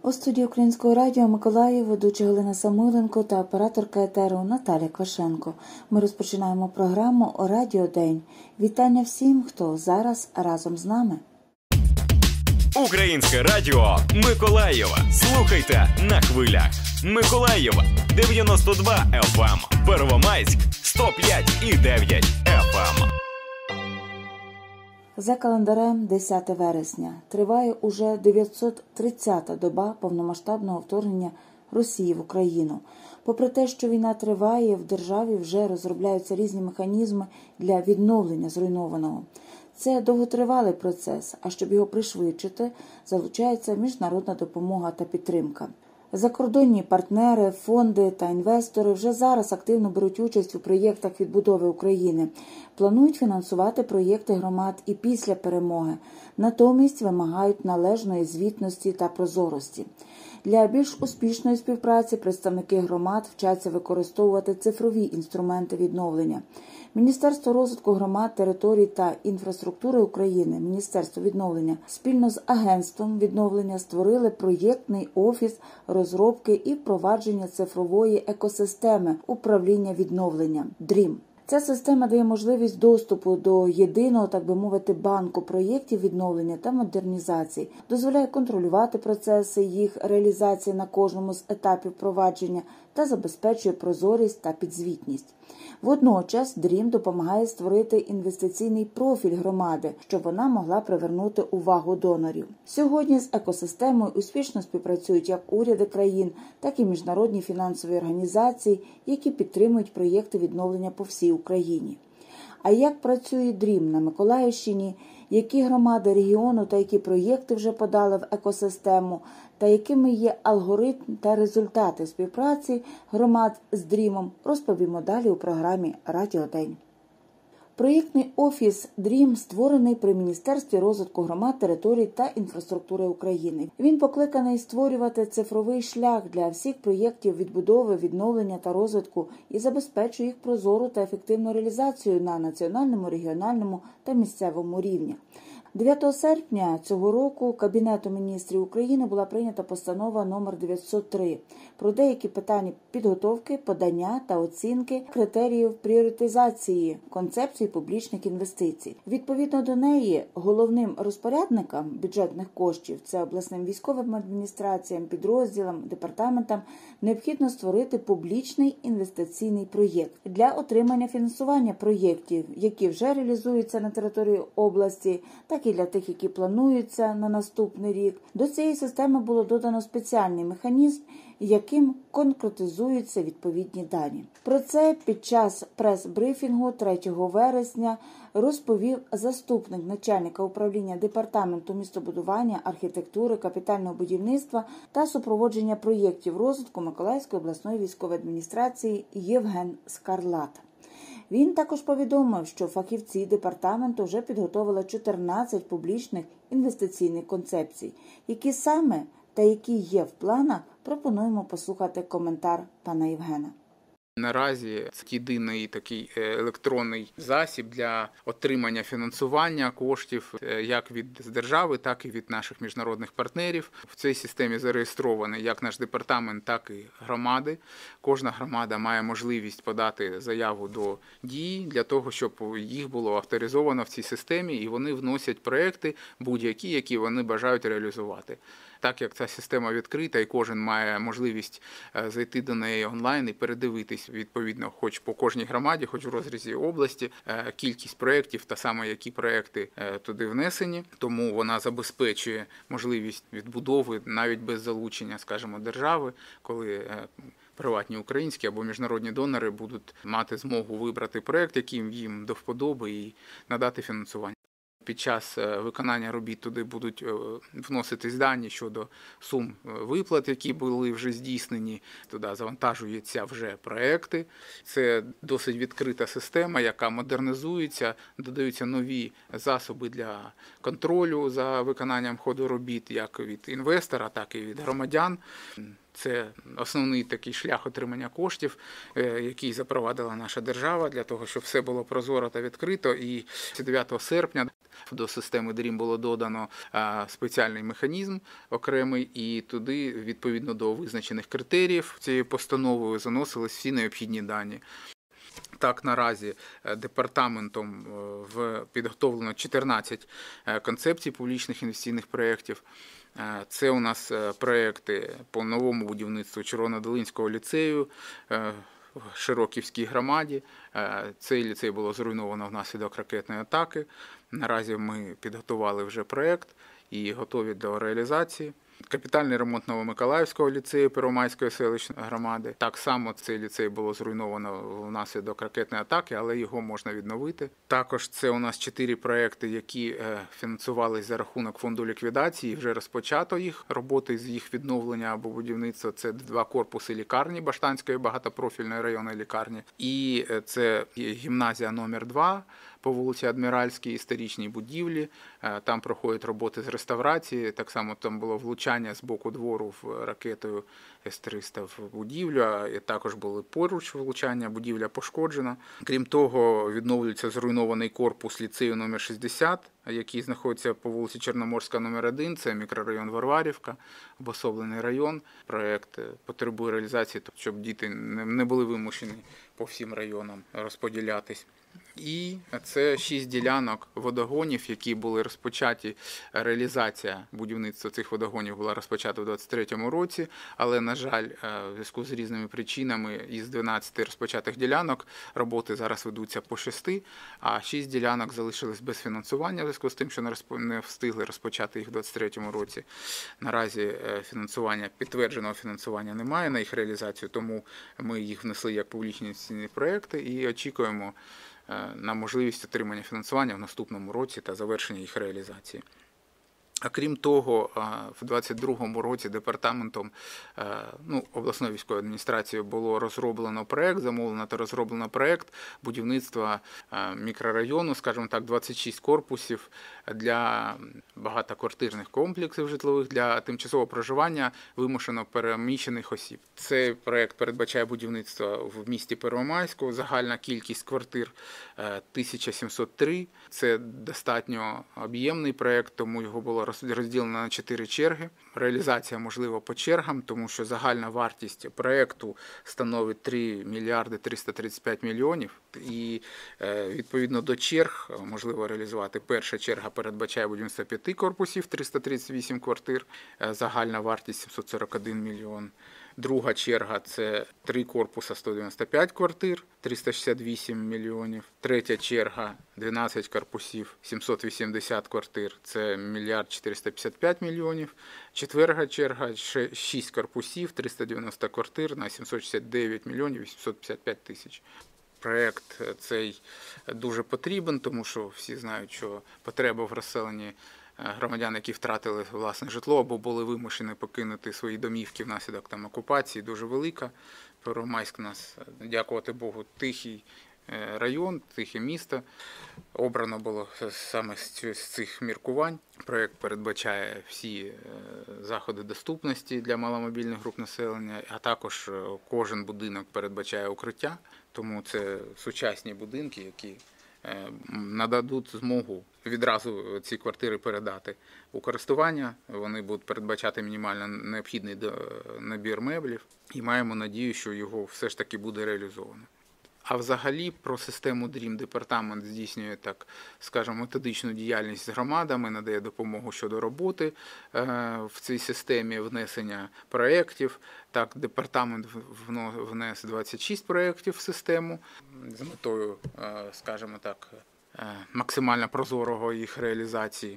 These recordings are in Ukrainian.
У студії Українського радіо Миколаїв ведуча Галина Самойленко та операторка етеру Наталя Квашенко. Ми розпочинаємо програму «Радіо День». Вітання всім, хто зараз разом з нами. Українське радіо Миколаєва. Слухайте на хвилях. Миколаєва 92 FM, Первомайськ 105,9 FM. За календарем 10 вересня триває уже 930-та доба повномасштабного вторгнення Росії в Україну. Попри те, що війна триває, в державі вже розробляються різні механізми для відновлення зруйнованого. Це довготривалий процес, а щоб його пришвидшити, залучається міжнародна допомога та підтримка. Закордонні партнери, фонди та інвестори вже зараз активно беруть участь у проєктах відбудови України. Планують фінансувати проєкти громад і після перемоги. Натомість вимагають належної звітності та прозорості. Для більш успішної співпраці представники громад вчаться використовувати цифрові інструменти відновлення. Міністерство розвитку громад, територій та інфраструктури України, Міністерство відновлення, спільно з Агентством відновлення створили проєктний офіс розробки і впровадження цифрової екосистеми управління відновленням DREAM. Ця система дає можливість доступу до єдиного, так би мовити, банку проєктів відновлення та модернізації, дозволяє контролювати процеси їх реалізації на кожному з етапів провадження та забезпечує прозорість та підзвітність. Водночас DREAM допомагає створити інвестиційний профіль громади, щоб вона могла привернути увагу донорів. Сьогодні з екосистемою успішно співпрацюють як уряди країн, так і міжнародні фінансові організації, які підтримують проєкти відновлення по всій Україні. А як працює DREAM на Миколаївщині, які громади регіону та які проєкти вже подали в екосистему, та якими є алгоритм та результати співпраці громад з DREAM, розповімо далі у програмі «Радіо День». Проєктний офіс DREAM створений при Міністерстві розвитку громад, територій та інфраструктури України. Він покликаний створювати цифровий шлях для всіх проєктів відбудови, відновлення та розвитку і забезпечує їх прозору та ефективну реалізацію на національному, регіональному та місцевому рівні. 9 серпня цього року Кабінетом міністрів України була прийнята постанова номер 903 про деякі питання підготовки, подання та оцінки критеріїв пріоритизації концепції публічних інвестицій. Відповідно до неї, головним розпорядникам бюджетних коштів, це обласним військовим адміністраціям, підрозділам, департаментам, необхідно створити публічний інвестиційний проєкт для отримання фінансування проєктів, які вже реалізуються на території області, так і для тих, які плануються на наступний рік. До цієї системи було додано спеціальний механізм, яким конкретизуються відповідні дані. Про це під час прес-брифінгу 3 вересня розповів заступник начальника управління Департаменту містобудування, архітектури, капітального будівництва та супроводження проєктів розвитку Миколаївської обласної військової адміністрації Євген Скарлат. Він також повідомив, що фахівці департаменту вже підготовили 14 публічних інвестиційних концепцій. Які саме та які є в планах, пропонуємо послухати коментар пана Євгена. Наразі це єдиний такий електронний засіб для отримання фінансування коштів як від держави, так і від наших міжнародних партнерів. В цій системі зареєстрований як наш департамент, так і громади. Кожна громада має можливість подати заяву до дії для того, щоб їх було авторизовано в цій системі, і вони вносять проекти будь-які, які вони бажають реалізувати. Так як ця система відкрита і кожен має можливість зайти до неї онлайн і передивитись відповідно хоч по кожній громаді, хоч в розрізі області, кількість проєктів та саме які проєкти туди внесені. Тому вона забезпечує можливість відбудови навіть без залучення, скажімо, держави, коли приватні українські або міжнародні донори будуть мати змогу вибрати проєкт, який їм до вподоби, і надати фінансування. Під час виконання робіт туди будуть вноситись дані щодо сум виплат, які були вже здійснені. Туди завантажуються вже проекти. Це досить відкрита система, яка модернізується, додаються нові засоби для контролю за виконанням ходу робіт, як від інвестора, так і від громадян. Це основний такий шлях отримання коштів, який запровадила наша держава для того, щоб все було прозоро та відкрито. І 9 серпня до системи DREAM було додано спеціальний механізм окремий, і туди, відповідно до визначених критеріїв цією постановою, заносились всі необхідні дані. Так, наразі департаментом підготовлено 14 концепцій публічних інвестиційних проєктів. Це у нас проєкти по новому будівництву Червонодолинського ліцею в Широківській громаді. Цей ліцей було зруйновано внаслідок ракетної атаки. Наразі ми підготували вже проєкт і готові до реалізації. Капітальний ремонт Новомиколаївського ліцею Первомайської селищної громади. Так само цей ліцей було зруйновано внаслідок ракетної атаки, але його можна відновити. Також це у нас 4 проекти, які фінансувалися за рахунок фонду ліквідації. Вже розпочато їх роботи з їх відновлення або будівництва. Це 2 корпуси лікарні Баштанської багатопрофільної районної лікарні. І це гімназія номер 2 по вулиці Адміральській, історичній будівлі. Там проходять роботи з реставрації. Так само там було влучання з боку двору ракетою С-300 в будівлю, а також були поруч влучання, будівля пошкоджена. Крім того, відновлюється зруйнований корпус ліцею номер 60, який знаходиться по вулиці Чорноморська номер 1, це мікрорайон Варварівка, обособлений район. Проєкт потребує реалізації, щоб діти не були вимушені по всім районам розподілятись. І це 6 ділянок водогонів, які були розпочаті. Реалізація будівництва цих водогонів була розпочата у 2023 році, але, на жаль, в зв'язку з різними причинами із 12 розпочатих ділянок роботи зараз ведуться по 6, а 6 ділянок залишились без фінансування в зв'язку з тим, що не встигли розпочати їх у 2023 році. Наразі підтвердженого фінансування немає на їх реалізацію, тому ми їх внесли як публічні інвестиційні проекти і очікуємо на можливість отримання фінансування в наступному році та завершення їх реалізації. А крім того, в 2022 році департаментом обласної військової адміністрації було розроблено проєкт, замовлено та розроблено проєкт будівництва мікрорайону, скажімо так, 26 корпусів для багатоквартирних комплексів житлових для тимчасового проживання вимушено переміщених осіб. Цей проєкт передбачає будівництво в місті Первомайську, загальна кількість квартир 1703. Це достатньо об'ємний проєкт, тому його було розділено на 4 черги. Реалізація можлива по чергам, тому що загальна вартість проєкту становить 3 мільярди 335 мільйонів. І відповідно до черг можливо реалізувати. Перша черга передбачає будівництво 5 корпусів, 338 квартир, загальна вартість 741 мільйон. Друга черга – це 3 корпуса, 195 квартир, 368 мільйонів. Третя черга – 12 корпусів, 780 квартир, це 1 мільярд 455 мільйонів. Четверта черга – 6 корпусів, 390 квартир на 769 мільйонів 855 тисяч. Проєкт цей дуже потрібен, тому що всі знають, що потреба в розселенні громадян, які втратили власне житло або були вимушені покинути свої домівки внаслідок окупації, дуже велика. Первомайськ у нас, дякувати Богу, тихий район, тихе місто. Обрано було саме з цих міркувань. Проєкт передбачає всі заходи доступності для маломобільних груп населення, а також кожен будинок передбачає укриття, тому це сучасні будинки, які нададуть змогу відразу ці квартири передати у користування. Вони будуть передбачати мінімально необхідний набір меблів і маємо надію, що його все ж таки буде реалізовано. А взагалі про систему DREAM департамент здійснює, так скажемо, методичну діяльність з громадами, надає допомогу щодо роботи в цій системі внесення проєктів. Так, департамент внес 26 проєктів в систему з метою, скажімо так, максимально прозорого їх реалізації.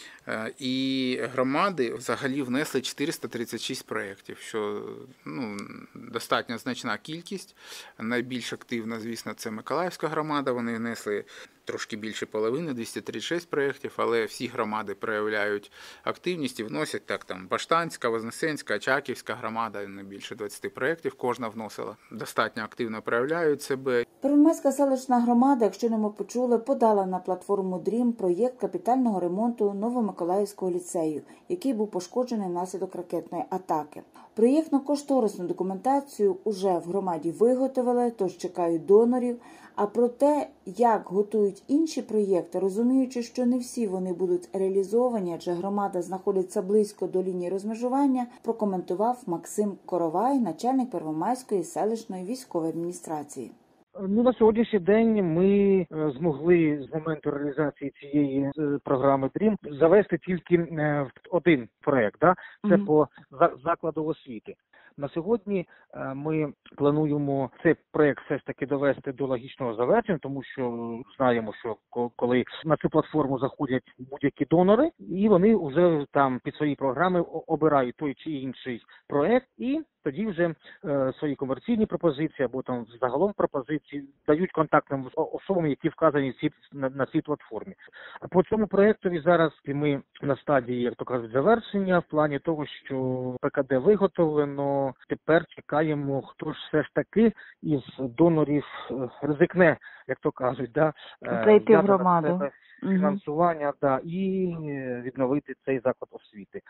І громади взагалі внесли 436 проєктів, що достатньо значна кількість. Найбільш активна, звісно, це Миколаївська громада, вони внесли трошки більше половини, 236 проєктів, але всі громади проявляють активність і вносять, Баштанська, Вознесенська, Очаківська громада, не більше 20 проєктів, кожна вносила. Достатньо активно проявляють себе. Первомайська селищна громада, якщо не ми почули, подала на платформу DREAM проєкт капітального ремонту Новомиколаївського Миколаївського ліцею, який був пошкоджений внаслідок ракетної атаки. Проєктно-кошторисну документацію уже в громаді виготовили, тож чекають донорів. А про те, як готують інші проєкти, розуміючи, що не всі вони будуть реалізовані, адже громада знаходиться близько до лінії розмежування, прокоментував Максим Коровай, начальник Первомайської селищної військової адміністрації. На сьогоднішній день ми змогли з моменту реалізації цієї програми DREAM завести тільки один проєкт, це по закладу освіти. На сьогодні ми плануємо цей проєкт все ж таки довести до логічного завершення, тому що знаємо, що коли на цю платформу заходять будь-які донори, і вони вже там під свої програми обирають той чи інший проєкт, і тоді вже свої комерційні пропозиції або там загалом пропозиції дають контактним особам, які вказані на цій платформі. А по цьому проєктові зараз ми на стадії, як то кажуть, завершення в плані того, що ПКД виготовлено. Тепер чекаємо, хто ж все ж таки із донорів ризикне, як то кажуть, зайти в громаду. Фінансування, і відновити цей заклад освіти.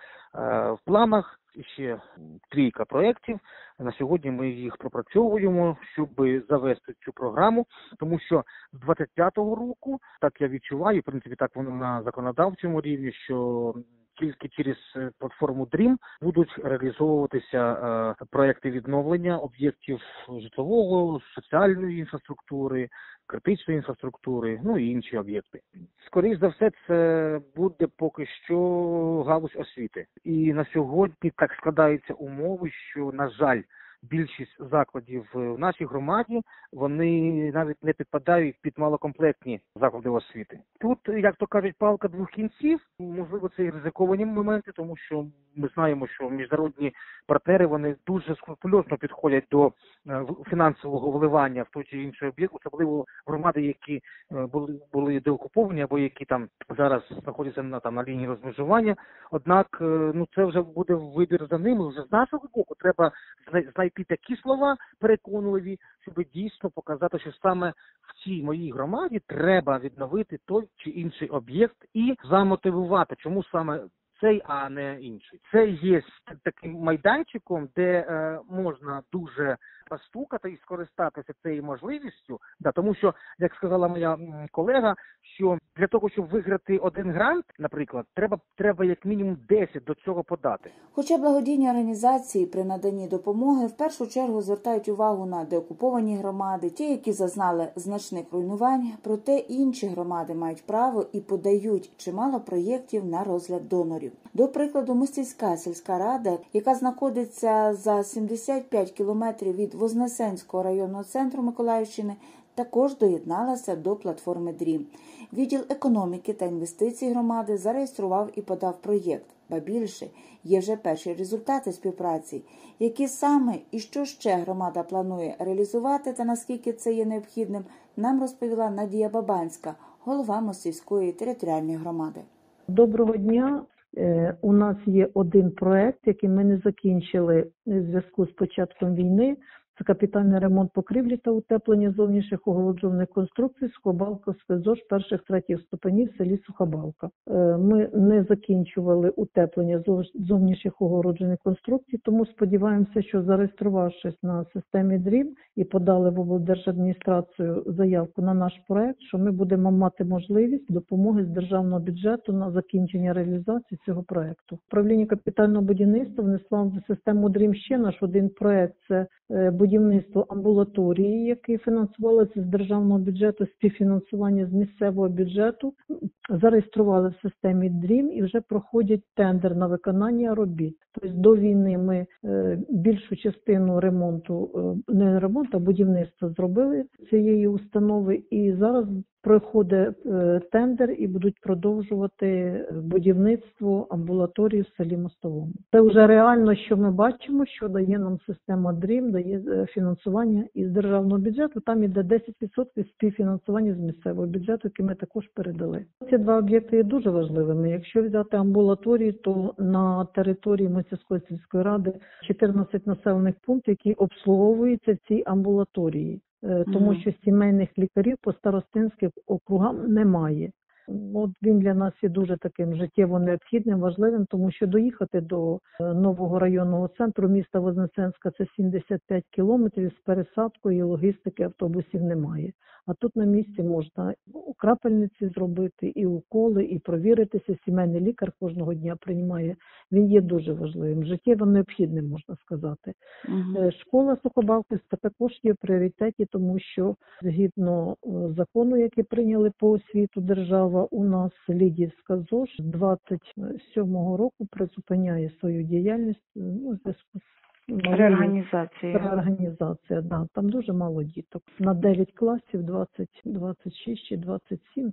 В планах ще 3 проєктів. На сьогодні ми їх пропрацьовуємо, щоб завести цю програму, тому що з 25-го року, так я відчуваю, в принципі, так воно на законодавчому рівні, що тільки через платформу DREAM будуть реалізовуватися проекти відновлення об'єктів житлового, соціальної інфраструктури, критичної інфраструктури, і інші об'єкти. Скоріше за все, це буде поки що галузь освіти. І на сьогодні так складаються умови, що, на жаль, більшість закладів в нашій громаді, вони навіть не підпадають під малокомплектні заклади освіти. Тут, як то кажуть, палка двох кінців, можливо, це і ризиковані моменти, тому що ми знаємо, що міжнародні партнери, вони дуже скрупульозно підходять до фінансового вливання в той чи інший об'єкт, особливо громади, які були деокуповані або які там зараз знаходяться на лінії розмежування. Однак, це вже буде вибір за ними, вже з нашого боку треба знайти такі слова переконливі, щоб дійсно показати, що саме в цій моїй громаді треба відновити той чи інший об'єкт і замотивувати, чому саме цей, а не інший. Це є таким майданчиком, де можна дуже постукати і скористатися цією можливістю, тому що, як сказала моя колега, що для того, щоб виграти один грант, наприклад, треба як мінімум 10 до цього подати. Хоча благодійні організації при наданні допомоги в першу чергу звертають увагу на деокуповані громади, ті, які зазнали значних руйнувань, проте інші громади мають право і подають чимало проєктів на розгляд донорів. До прикладу, Мостівська сільська рада, яка знаходиться за 75 кілометрів від Вознесенського районного центру Миколаївщини, також доєдналася до платформи DREAM. Відділ економіки та інвестицій громади зареєстрував і подав проєкт. Ба більше, є вже перші результати співпраці. Які саме і що ще громада планує реалізувати та наскільки це є необхідним, нам розповіла Надія Бабанська, голова Мостівської територіальної громади. Доброго дня. У нас є один проект, який ми не закінчили в зв'язку з початком війни. Це капітальний ремонт покрівлі та утеплення зовнішніх охолоджувальних конструкцій Сухобалка СПЗОЖ перших-третіх ступенів в селі Сухобалка. Ми не закінчували утеплення зовнішніх огороджених конструкцій, тому сподіваємося, що зареєструвавшись на системі DREAM і подали в облдержадміністрацію заявку на наш проект, що ми будемо мати можливість допомоги з державного бюджету на закінчення реалізації цього проекту. Управління капітального будівництва внесло в систему DREAM ще наш один проект – це будівництво амбулаторії, яке фінансувалося з державного бюджету, співфінансування з місцевого бюджету, зареєстрували в системі DREAM і вже проходять тендер на виконання робіт. Тобто до війни ми більшу частину ремонту, не ремонту, а будівництва зробили цієї установи і зараз проходить тендер і будуть продовжувати будівництво амбулаторії в селі Мостовому. Це вже реально, що ми бачимо, що дає нам система DREAM, дає фінансування із державного бюджету, там іде 10% співфінансування з місцевого бюджету, який ми також передали. Ці два об'єкти є дуже важливими. Якщо взяти амбулаторії, то на території Мостівської сільської ради 14 населених пунктів, які обслуговуються в цій амбулаторії. Тому що сімейних лікарів по старостинських округам немає. От він для нас є дуже таким життєво необхідним, важливим, тому що доїхати до нового районного центру міста Вознесенська – це 75 кілометрів, з пересадкою і логістики автобусів немає. А тут на місці можна у крапельниці зробити, і уколи, і провіритися. Сімейний лікар кожного дня приймає. Він є дуже важливим, життєво необхідним, можна сказати. Школа Сухобавківська також є в пріоритеті, тому що згідно закону, який прийняли по освіту держава, у нас Лідівська ЗОЖ з 27-го року призупиняє свою діяльність у зв'язку з реорганізація, да. Там дуже мало діток. На 9 класів 26 чи 27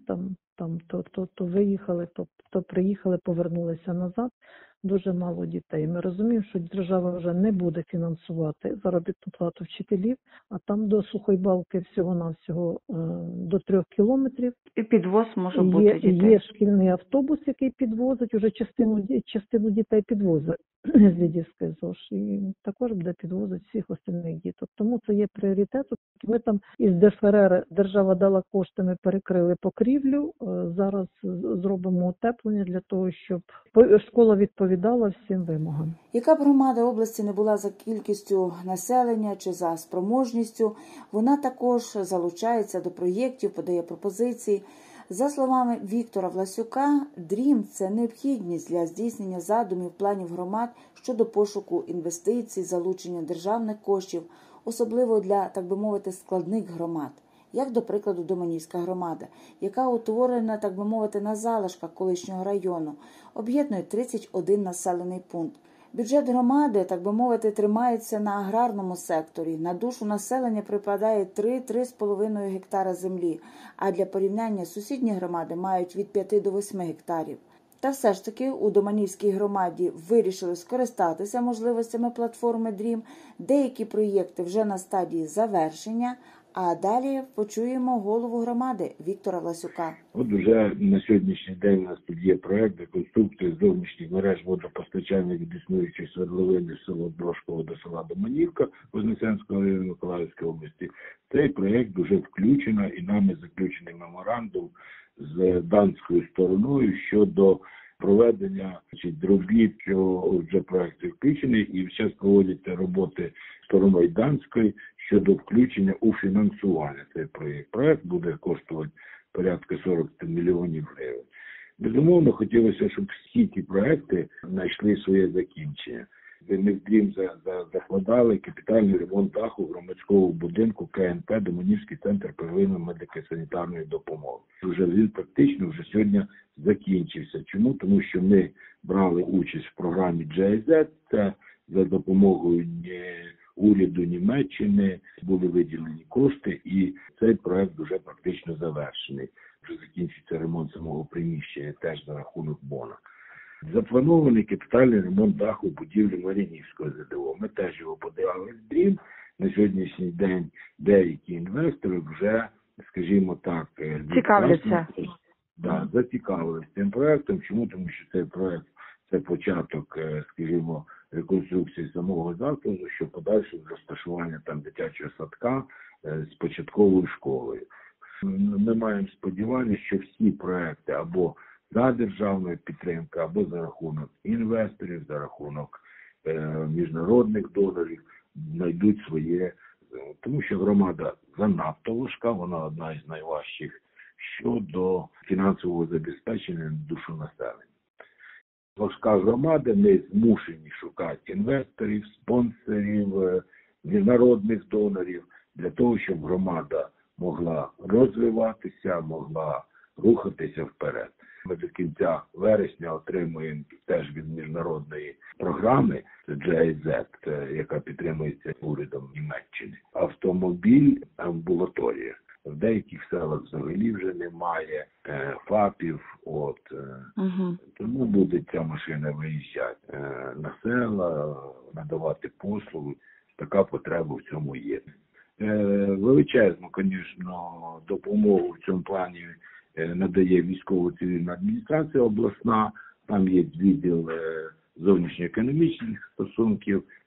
то виїхали, то приїхали, повернулися назад. Дуже мало дітей. Ми розуміємо, що держава вже не буде фінансувати заробітну плату вчителів, а там до Сухойбалки всього-навсього до 3 кілометрів. І підвоз може бути дітей. Є шкільний автобус, який підвозить, уже частину дітей підвозить з Лідівської ЗОЖ. І також буде підвозити всіх остальних діток. Тому це є пріоритет. Ми там із ДФРР держава дала кошти, ми перекрили покрівлю. Зараз зробимо утеплення для того, щоб школа відповідала всім вимогам. Яка б громада області не була за кількістю населення чи за спроможністю, вона також залучається до проєктів, подає пропозиції. За словами Віктора Власюка, ДРІМ – це необхідність для здійснення задумів, планів громад щодо пошуку інвестицій, залучення державних коштів, особливо для, так би мовити, складних громад. Як, до прикладу, Доманівська громада, яка утворена, так би мовити, на залишках колишнього району, об'єднує 31 населений пункт. Бюджет громади, так би мовити, тримається на аграрному секторі. На душу населення припадає 3-3,5 гектара землі, а для порівняння сусідні громади мають від 5 до 8 гектарів. Та все ж таки у Доманівській громаді вирішили скористатися можливостями платформи ДРІМ. Деякі проєкти вже на стадії завершення, а далі почуємо голову громади Віктора Власюка. От уже на сьогоднішній день у нас тут є проект реконструкції зовнішніх мереж водопостачання від існуючої свердловини з села Брошково до села Доманівка Вознесенського району Миколаївської області. Цей проект вже включено і нами заключений меморандум з данською стороною щодо проведення робіт, що вже проект включений, і зараз проводяться роботи стороною данської щодо включення у фінансування цей проєкт. Проєкт буде коштувати порядка 40 мільйонів гривень. Безумовно, хотілося, щоб всі ті проекти знайшли своє закінчення. Ми в ДРІМ закладали капітальний ремонт даху громадського будинку КНП «Доманівський центр первинної медико-санітарної допомоги». Він практично вже сьогодні закінчився. Чому? Тому що ми брали участь в програмі GIZ, це за допомогою уряду Німеччини були виділені кошти, і цей проект вже практично завершений. Вже закінчиться ремонт самого приміщення теж за рахунок бона. Запланований капітальний ремонт даху будівлі Мар'їнівського ЗДО. Ми теж його подали в ДРІМ. На сьогоднішній день деякі інвестори вже, скажімо так, зацікавилися цим проектом. Чому? Тому що цей проект – це початок, скажімо, реконструкції самого закладу, що подальше розташування там дитячого садка з початковою школою. Ми маємо сподівання, що всі проекти або за державної підтримки, або за рахунок інвесторів, за рахунок міжнародних донорів знайдуть своє, тому що громада занадто важка, вона одна із найважчих щодо фінансового забезпечення на душу населення. Важка громада, ми змушені шукати інвесторів, спонсорів, міжнародних донорів для того, щоб громада могла розвиватися, могла рухатися вперед. Ми до кінця вересня отримуємо теж від міжнародної програми GIZ, яка підтримується урядом Німеччини, автомобіль амбулаторія. В деяких селах взагалі вже немає ФАПів, тому буде ця машина виїжджати на села, надавати послуги. Така потреба в цьому є. Величезну, звісно, допомогу в цьому плані надає військово-цивільна адміністрація обласна, там є відділ зовнішньоекономічних стосунків,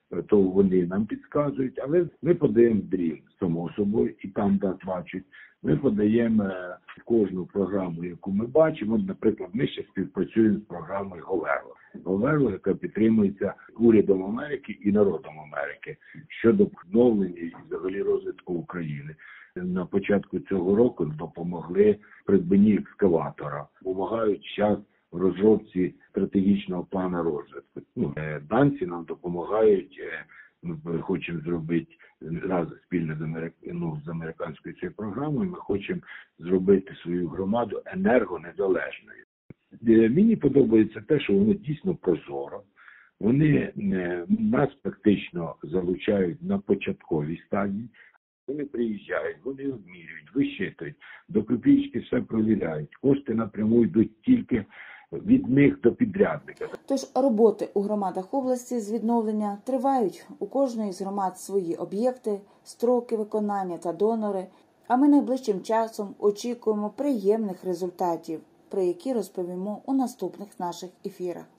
то вони нам підказують, але ми подаємо дрін, само собою, і там, де бачать. Ми подаємо в кожну програму, яку ми бачимо. Наприклад, ми ще співпрацюємо з програмою Говерло. Говерло, яка підтримується урядом Америки і народом Америки щодо відновлення і взагалі розвитку України. На початку цього року допомогли в придбанні екскаватора, допомагають зараз в розробці стратегічного плану розвитку. Данці нам допомагають. Ми хочемо зробити спільно з американською цією програмою, ми хочемо зробити свою громаду енергонезалежною. Мені подобається те, що воно дійсно прозоро. Вони нас практично залучають на початковій стадії. Вони приїжджають, вони обмірюють, вищитують, до копійки все провіряють. Кошти напряму йдуть тільки від них до підрядника. Тож роботи у громадах області з відновлення тривають. У кожної з громад свої об'єкти, строки виконання та донори. А ми найближчим часом очікуємо приємних результатів, про які розповімо у наступних наших ефірах.